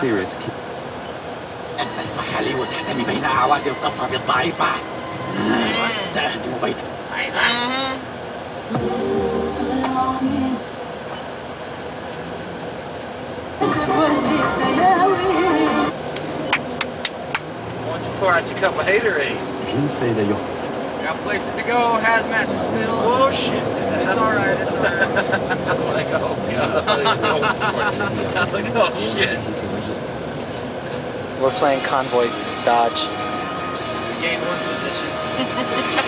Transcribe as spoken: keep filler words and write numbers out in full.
serious. أن تسمح لي وتحتمي بين أعواد القصب الضعيفة. سأهدم بيتك. One too far, I took up a haterade. Got places to go, hazmat to spill. Oh shit. It's alright, it's alright. I'm like, oh god. I'm like, oh shit. We're playing convoy dodge. We gained one position.